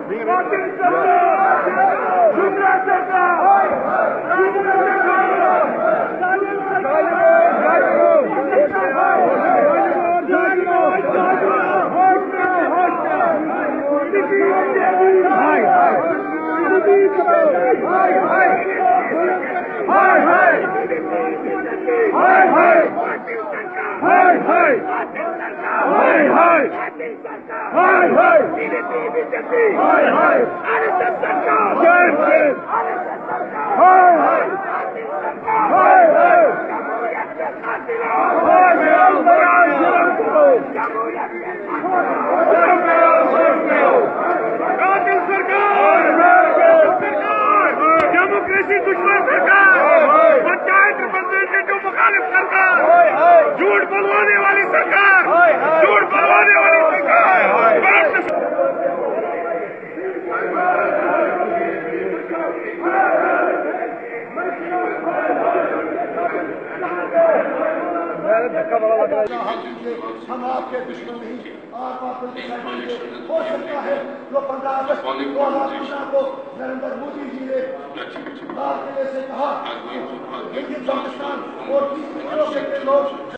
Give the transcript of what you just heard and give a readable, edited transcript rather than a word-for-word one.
Democracy दुश्मन सरकार, panchayat representative मुखालिफ सरकार, झूठ बोलवाने वाली सरकार, झूठ बोलवाने वाली सरकार। हम आपके दुश्मन नहीं, आप हो सकता है जो 15 अगस्त 2015 को नरेंद्र मोदी जी ने लाल किले से कहा, पाकिस्तान और 30 किलो के लोग